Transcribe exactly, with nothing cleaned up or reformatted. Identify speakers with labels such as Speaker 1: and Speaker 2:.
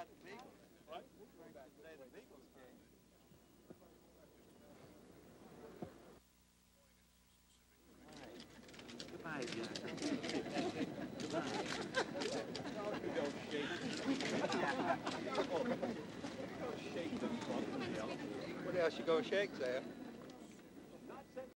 Speaker 1: about the Beagles. What? Today the Beagles came. Goodbye, John. Goodbye. Don't shake. Don't shake the front. What else you gonna shake, Sam?